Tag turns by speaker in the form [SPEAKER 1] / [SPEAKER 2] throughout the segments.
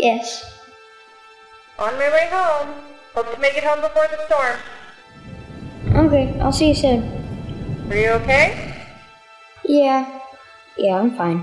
[SPEAKER 1] Yes.
[SPEAKER 2] On my way home. Hope to make it home before the storm.
[SPEAKER 1] Okay, I'll see you soon.
[SPEAKER 2] Are you okay?
[SPEAKER 1] Yeah, I'm fine.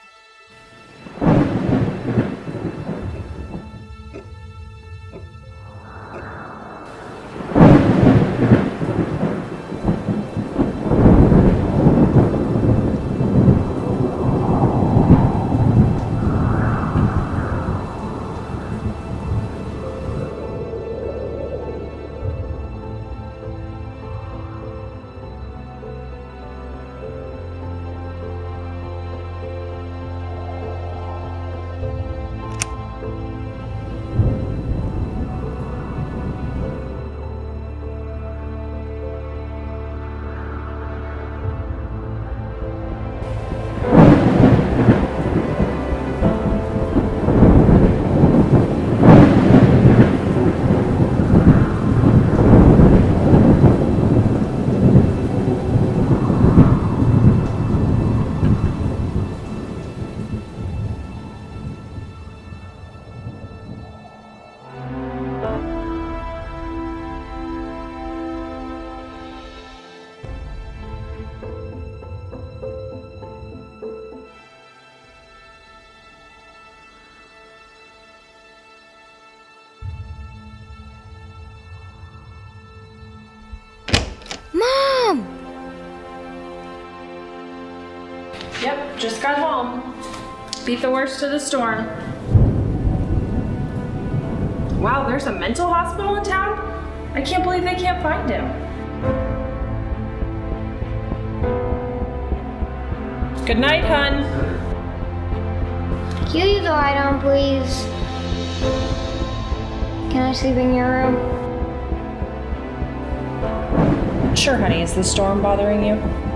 [SPEAKER 3] Mom!
[SPEAKER 4] Yep, just got home. Beat the worst of the storm. Wow, there's a mental hospital in town? I can't believe they can't find him. Good night, hun.
[SPEAKER 1] Can you leave the light on, please? Can I sleep in your room?
[SPEAKER 4] Sure, honey. Is the storm bothering you?